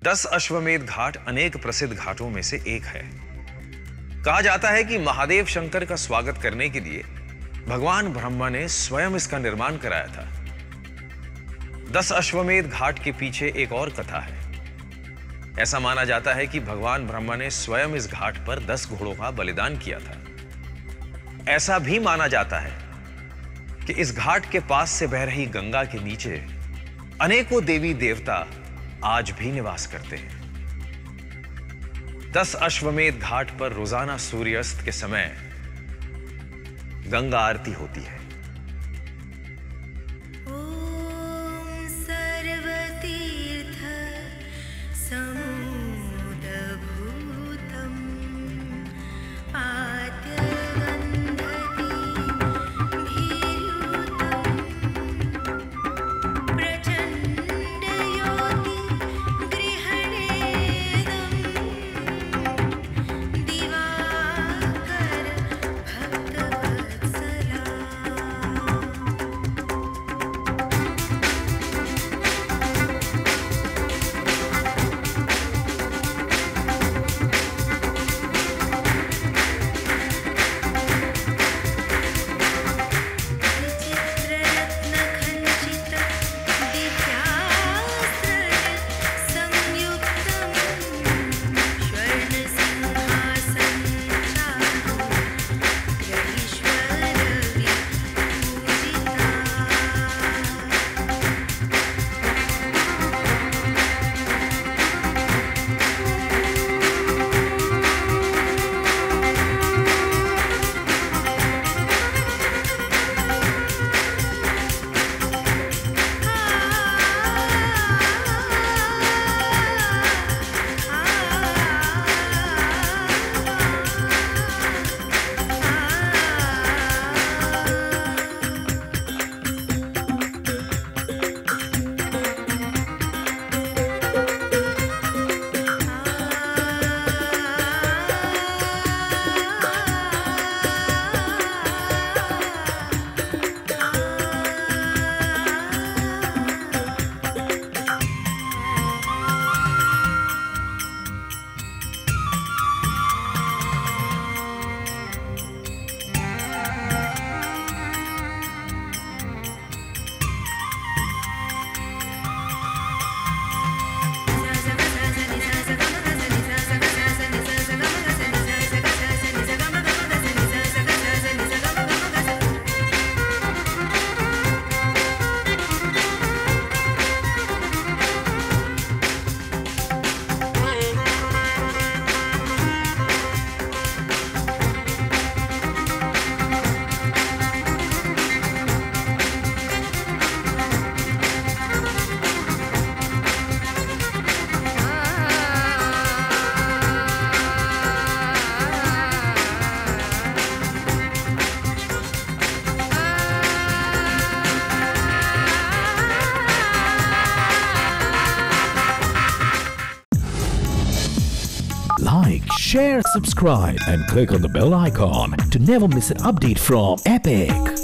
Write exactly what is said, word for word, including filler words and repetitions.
दस अश्वमेध घाट अनेक प्रसिद्ध घाटों में से एक है। कहा जाता है कि महादेव शंकर का स्वागत करने के लिए भगवान ब्रह्मा ने स्वयं इसका निर्माण कराया था। दस अश्वमेध घाट के पीछे एक और कथा है। ऐसा माना जाता है कि भगवान ब्रह्मा ने स्वयं इस घाट पर दस घोड़ों का बलिदान किया था। ऐसा भी माना जाता है कि इस घाट के पास से बह रही गंगा के नीचे अनेकों देवी देवता आज भी निवास करते हैं। दस अश्वमेध घाट पर रोजाना सूर्यास्त के समय गंगा आरती होती है। ओम Sarvatirtha समुदभूतम् आद्यगन्धति भीर्युतम् प्रचण्डयोति गृहणेदम् Diwakar भक्तवत्सला। विचित्ररत्नखचित दिव्यास्त्रज संयुक्तं स्वर्णसिंहासनचारुं ग्रहीष्वरविपूजिता। Like, share, subscribe, and click on the bell icon to never miss an update from Epic.